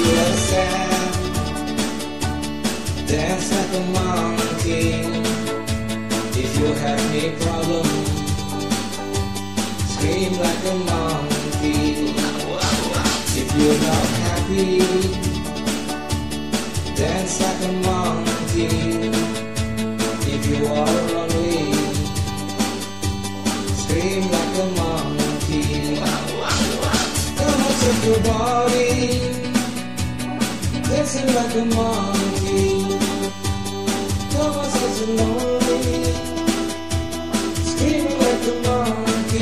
are sad, dance like a monkey. If you have any problem, scream like a monkey. If you're not happy, dance like a monkey. If you are lonely, scream like a monkey. Come on, shake your body, dancing like a monkey. Come on, such a lonely, screaming like a monkey.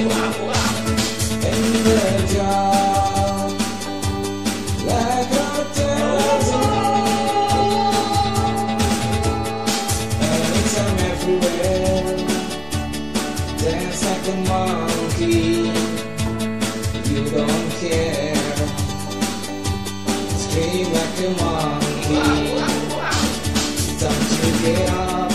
In the job, like a Tarzan. Anytime, everywhere, dance like a monkey. You don't care, scream like a monkey. Don't you get up,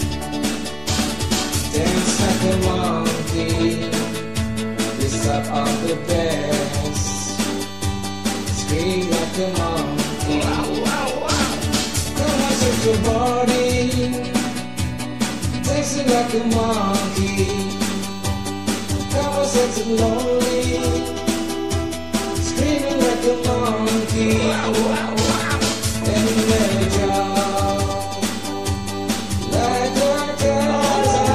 dance like a monkey. This up on the best, scream like a monkey. Come on, shake your body, dancing like a monkey. Come on, set it lonely, screaming like a monkey. In the job, like a Tarzan.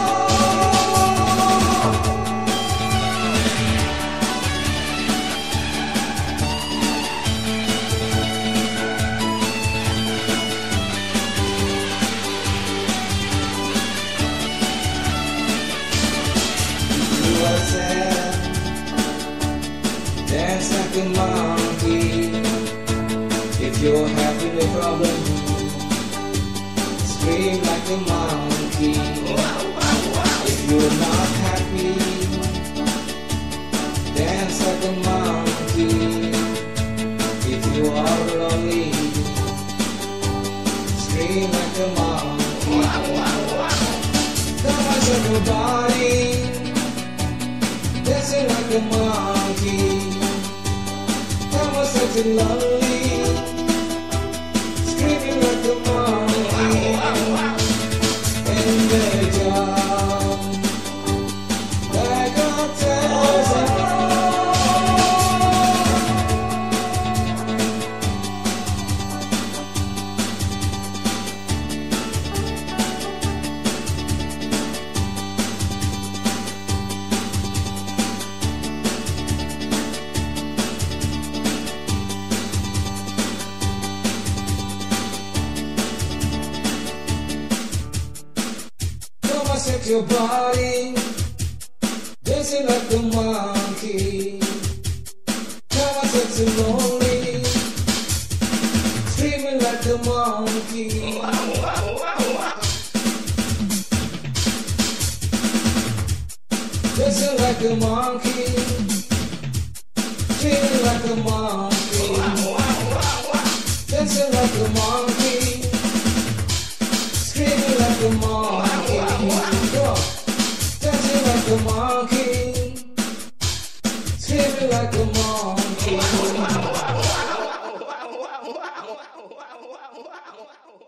You are sad, dance like a monkey. If you're having a problem, scream like a monkey. If you're not happy, dance like a monkey. If you are lonely, scream like a monkey. Come on, shake your body, dancing like a monkey. Come on, such a lonely, screaming like a monkey. In the job, like a Tarzan. Come on, shake your body, dancing like a monkey. Come on, sexy lonely, screaming like a monkey. Dancing like a monkey, screaming like a monkey. Dancing like a monkey, screaming like a monkey. Go, dancing like a monkey, screaming like a monkey.